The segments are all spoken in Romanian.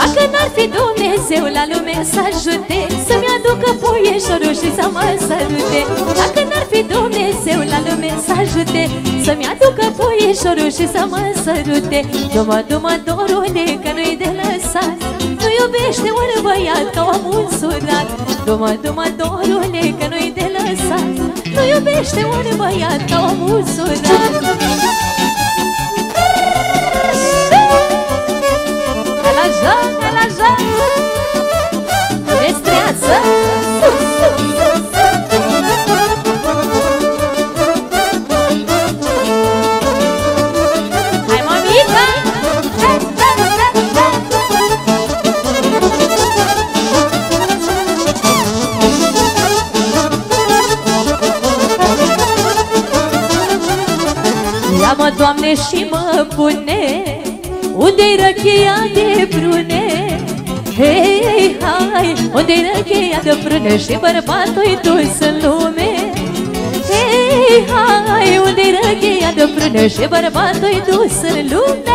Dacă n-ar fi Dumnezeu la lume să ajute să-mi aducă puieșorul și să mă sărute. Dacă n-ar fi Dumnezeu la lume să ajute să-mi aducă puieșorul și să mă sărute. Du-mă, du-mă, dorule, că nu-i de lăsat, nu iubește un băiat ca omul surat. Du-mă, du-mă, dorule, că nu-i de lăsat, nu iubește un băiat ca omul surat. La joc, la joc, destreață. Hai, mămică! Ia-mă, Doamne, și mă pune unde-i răcheia de prune? Hei, hai, unde-i răcheia de prune și bărbatul-i dus în lume? Hei, hai, unde-i răcheia de prune și bărbatul-i dus în lume?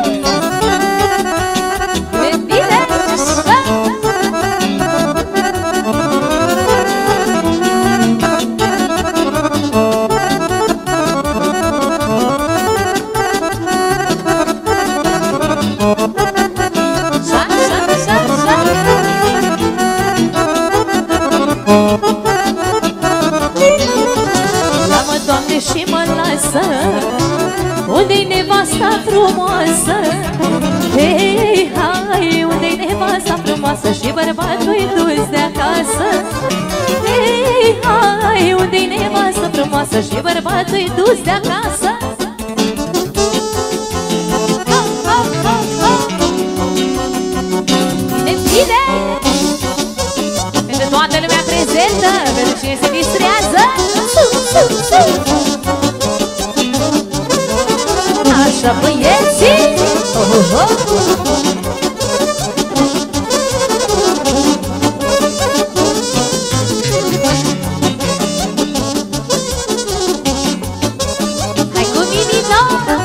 Ia-mă, Doamne, și mă lasă unde-i nevasta frumoasă? Hei, hai, unde-i nevasta frumoasă și bărbatul-i dus de acasă? Hei, hai, unde-i nevasta frumoasă și bărbatul-i dus de acasă? Bine! Pentru toată lumea prezentă, pentru cine se distrează. Așa, băieții! Hai cu minita!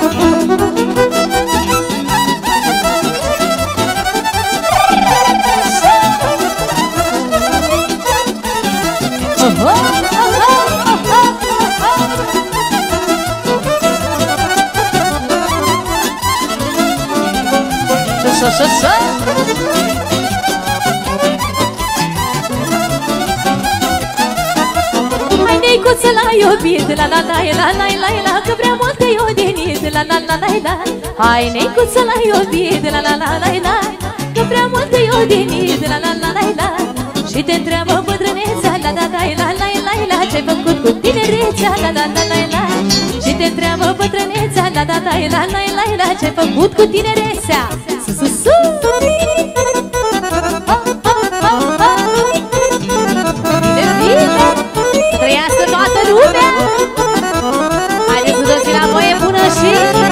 Hai, neicuță, l-ai iubit, la la la la la la la, că prea mult te-i odinit, la la la la la. Hai, neicuță, l-ai iubit, la la la la la, că prea mult te-i odinit, la la la la la. Și te întreabă bătrâneța, la la la la la la la, ce-ai făcut cu tinerețea, la la la la la. Și te întreabă bătrâneța, la la la la la la la, ce-ai făcut cu tinerețea. Su-su-su! Să trăiască toată lumea! Haideți cu toții la voie bună și...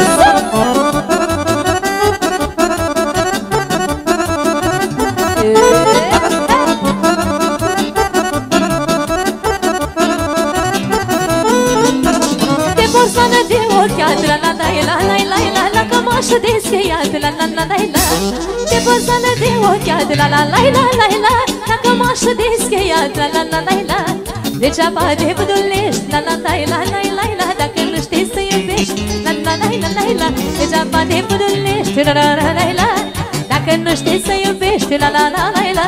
De borsană de ochiat, la la la la la la la, la cămașă de scheiat, la la la la la. De borsană de ochiat, la la la la la la, la cămașă de scheiat, la la la la la. Degeaba te vădulești, la la la la la la la, dacă nu știi să iubești, la la la la la la. Degeaba te vădulești, la la la la la, dacă nu știi să iubești, la la la la la.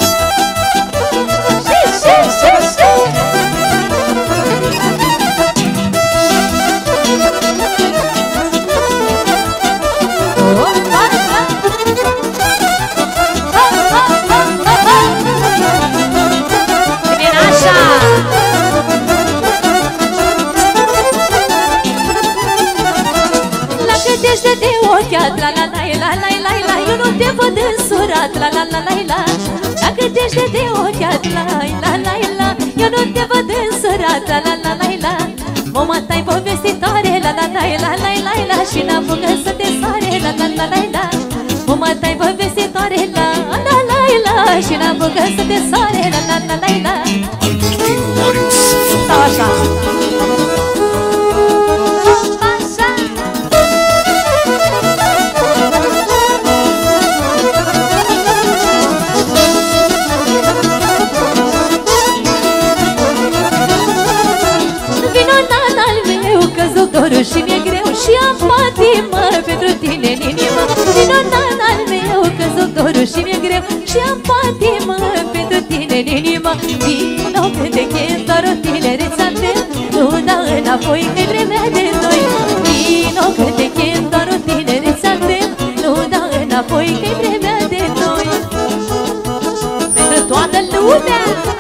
De ochiat, la la la la la la la, eu nu te văd însurat, la la la la la. Dacă te-ești de ochiat, la la la la, eu nu te văd însurat, la la la la la. Mama ta-i povestitoare, la la la la la la la, și n-apucă să te soare, la la la la la. Mama ta-i povestitoare, la la la la, și n-apucă să te soare, la la la la la. Stau așa. pentru tine în inimă. Vino nan al meu, că-s doctorul și mi-e greu și am patimă pentru tine în inimă. Vino când te chem, doar o tinerețe avem, nu da înapoi că-i vremea de noi. Vino când te chem, doar o tinerețe avem, nu da înapoi că-i vremea de noi. Pentru toată lumea!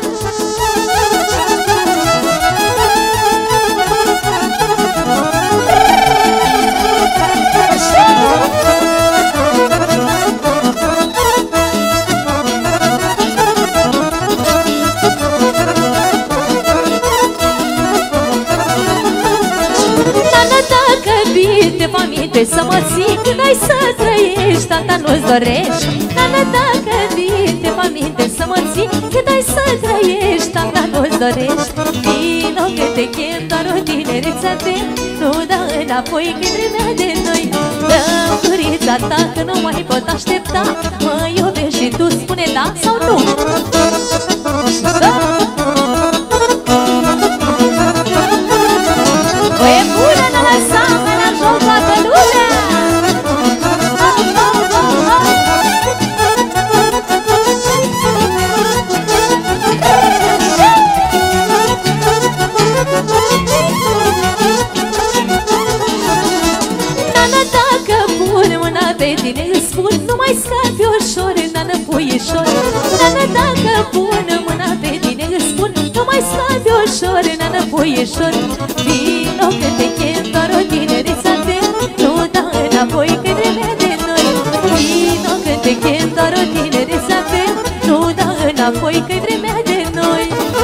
Te-v aminte să mă ții când ai să trăiești, tata nu-ți dorești. Nana, dacă vii, te-v aminte să mă ții când ai să trăiești, tata nu-ți dorești. Vino că te chem, doar o tinerețe avem, nu da înapoi că-i vremea de noi. Dă-mi gurița ta că nu mai pot aștepta, mă iubești și tu, spune da sau nu. Da! E bună, n-a lăsat, n-a joc toată lumea. Nana, dacă pun mâna pe tine, îți spun, nu mai scapi ușor, nana, puișor. Nana, dacă pun mâna pe tine, îți spun, nu mai scapi ușor, nana, puișor. Vino că te chem, doar o tinerețe avem, nu da înapoi că-i vremea de noi. Vino că te chem, doar o tinerețe avem, nu da înapoi că-i vremea de noi.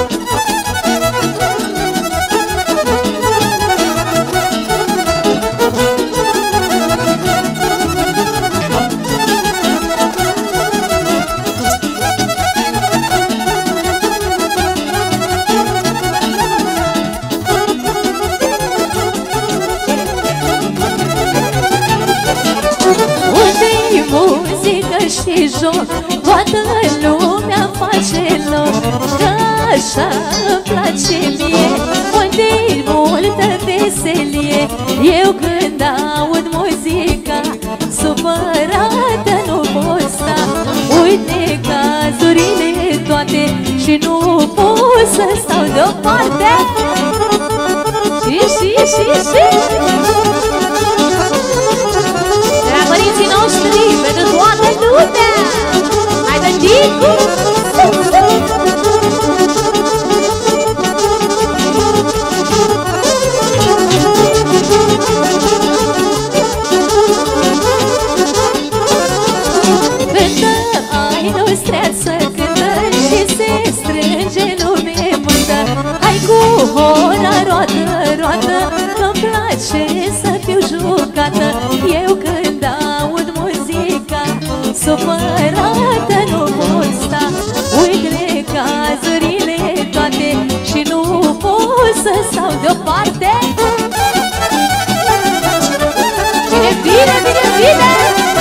Și joc, toată lumea face loc, că așa-mi place mie, unde-i multă veselie. Eu când aud muzica, supărată nu pot sta. Uite cazurile toate și nu pot să stau deoparte. Și părinții noștri, pentru toată lumea. Hai, Dădicu! Cântă ai nostreață, cântă și se strânge lume multă. Hai cu hora, roadă, roadă, că-mi place să fiu jucată. Eu când aud muzica, supărată nu pot sta. Uite cazurile toate și nu pot să stau deoparte. Bine, bine, bine, bine!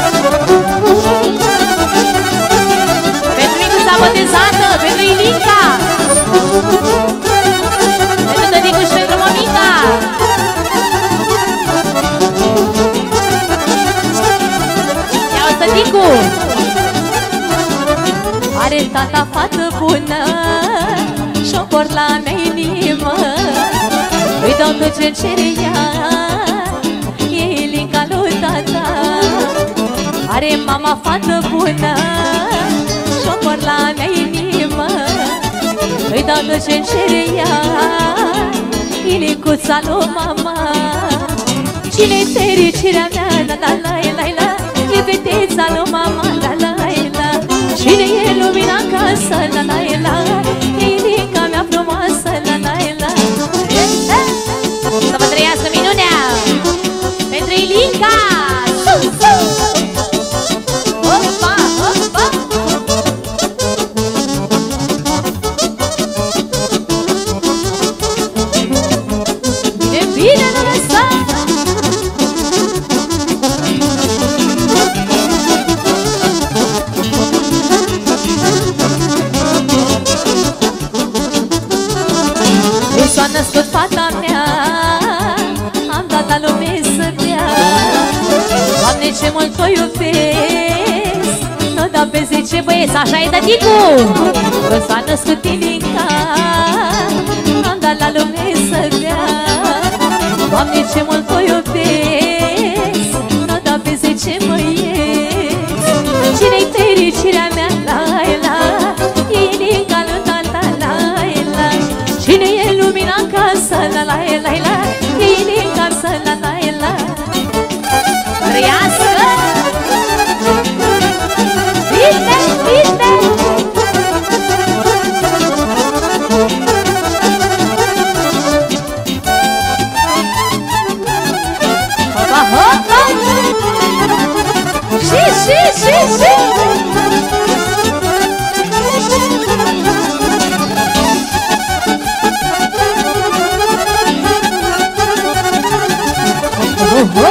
Pentru micuța botezată, pentru Ilinca, pentru Dădicu și pentru mămica. Ia-o, Dădicu! Are tata fată bună și-o por la mea inimă. Îi dau tot ce-mi cere ea, e Ilinca lui tata. Are mama fată bună și-o por la mea inimă. Îi dau tot ce-mi cere ea, Ilincuța lui mama. Cine-i fericirea mea, la la la la la, e fetița lui mama, la la la. Cine e lumina în casă, la la la, e Ilinca mea frumoasă, la la la. Să vă trăiască minunea pentru Ilinca! Opa, opa! E bine, nu lăsa! Doamne, ce mult o iubesc. Nu dau pe 10 băieți, așa e tăticu. Că s-a născut Ilinca, am dat la lume să bea. Doamne, ce mult o iubesc. Nu dau pe 10 băieți. Cine-i fericirea mea, la-la, e Ilinca lui tata, la-la. Cine e lumina în casă, la-la-la, e Ilinca să, la-la-la. Trăiască! Bine, bine! Hopa, hopa! Și! Oh, oh!